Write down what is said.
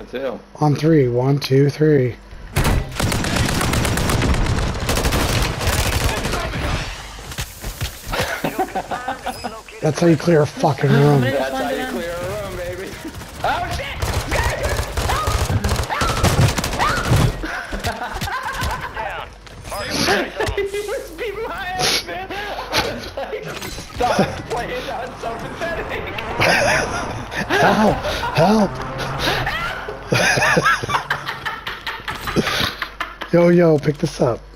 too. On 3. 1, 2, 3. That's how you clear a fucking room. That's how you clear a room, baby. Oh shit! He was beating my ass, man. I was like, stop playing on so pathetic. Help! Help! Yo, pick this up.